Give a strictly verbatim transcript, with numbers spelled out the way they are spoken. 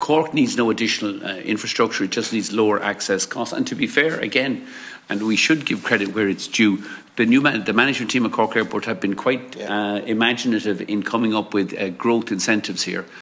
Cork needs no additional uh, infrastructure, it just needs lower access costs. And to be fair, again, and we should give credit where it's due, the new man, the management team at Cork Airport have been quite yeah. uh, imaginative in coming up with uh, growth incentives here.